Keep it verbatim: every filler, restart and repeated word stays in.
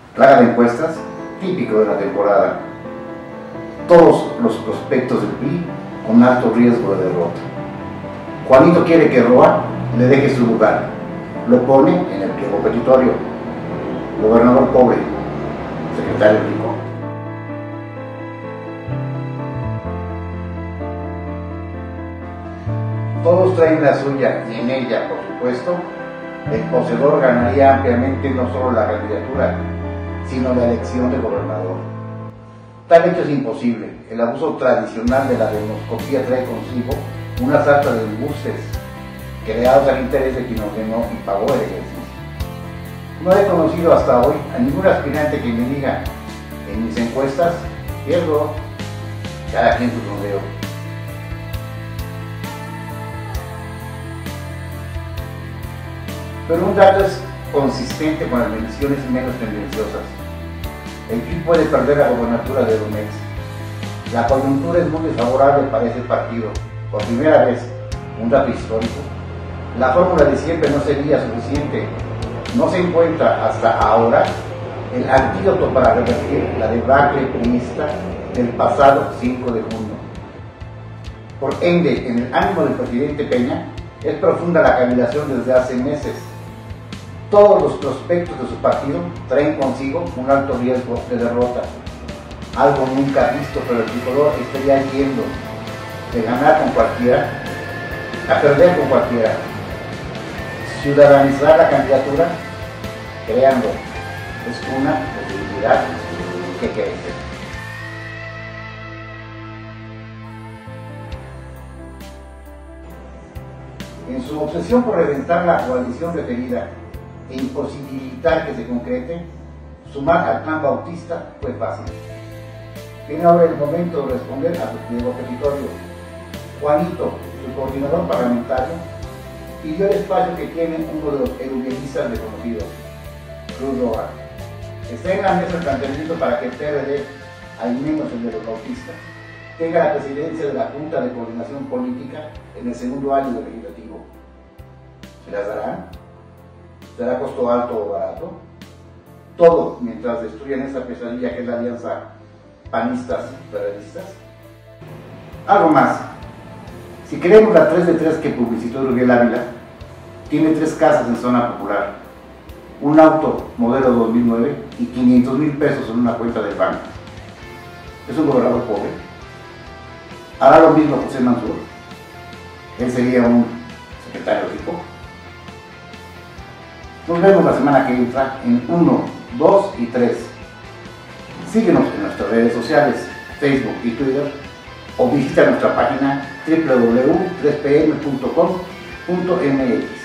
Plaga de encuestas, típico de la temporada. Todos los prospectos del P R I con alto riesgo de derrota. Juanito quiere que Roa le deje su lugar. Lo pone en el pliego petitorio. Gobernador pobre, secretario rico. Todos traen la suya y en ella, por supuesto, el poseedor ganaría ampliamente no solo la candidatura, sino la elección de gobernador. Tal hecho es imposible. El abuso tradicional de la demoscopía trae consigo una sarta de embustes creados al interés de quien ordenó y pagó el ejercicio. No he conocido hasta hoy a ningún aspirante que me diga en mis encuestas pierdo, cada quien su sondeo. Pero un dato es consistente con las mediciones menos tendenciosas. El P R I puede perder la gobernatura de Edomex. La coyuntura es muy desfavorable para ese partido. Por primera vez, un dato histórico. La fórmula de siempre no sería suficiente. No se encuentra hasta ahora el antídoto para revertir la debacle priista del pasado cinco de junio. Por ende, en el ánimo del presidente Peña, es profunda la cavilación desde hace meses. Todos los prospectos de su partido traen consigo un alto riesgo de derrota. Algo nunca visto, pero el tricolor estaría yendo de ganar con cualquiera a perder con cualquiera. Ciudadanizar la candidatura, créanlo, es una posibilidad que crece. En su obsesión por reventar la coalición referida e imposibilitar que se concrete, sumar al plan bautista fue fácil. Viene ahora el momento de responder a su pliego petitorio. Juanito, su coordinador parlamentario, pidió el espacio que tiene uno de los erubielizas reconocidos, Cruz Roja. Está en la mesa el planteamiento para que el P R D, al menos el de los bautistas, tenga la presidencia de la Junta de Coordinación Política en el segundo año del legislativo. ¿Se las darán? ¿Será costo alto o barato? Todo mientras destruyan esa pesadilla que es la alianza panistas-federalistas. Algo más. Si queremos la tres de tres que publicitó Rubiel Ávila, tiene tres casas en zona popular, un auto modelo dos mil nueve y quinientos mil pesos en una cuenta del banco. ¿Es un gobernador pobre? ¿Hará lo mismo José Mansur? ¿Él sería un secretario rico? Nos vemos la semana que entra en uno, dos y tres. Síguenos en nuestras redes sociales, Facebook y Twitter, o visita nuestra página w w w punto tres p m punto com punto m x.